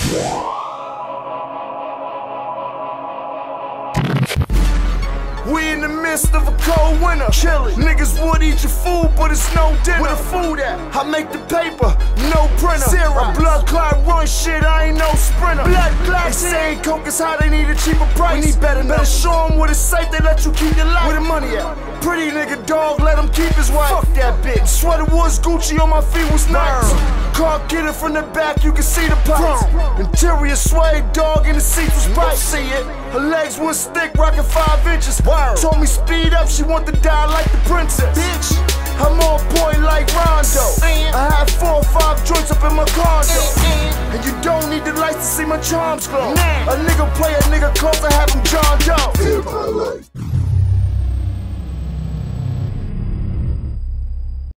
We in the midst of a cold winter, chillin'. Niggas would eat your food, but it's no dinner. Where the food at? I make the paper, no printer. A blood clot run shit, I ain't no sprinter. Blood clot, they saying coke is high, they need a cheaper price. We need better show them what it's safe, they let you keep your life. Where the money at? Pretty nigga dog, let him keep his wife. Fuck that bitch. Sweater was Gucci on my feet was nice. Car killer from the back, you can see the pipes. Interior suede, dog in the seats was bright. See it. Her legs was thick, rocking 5 inches. Told me speed up, she want to die like the princess. Bitch, I'm on point like Rondo. I had 4 or 5 joints up in my condo. And you don't need the lights to see my charms glow. A nigga play a nigga close, I have him John Doe.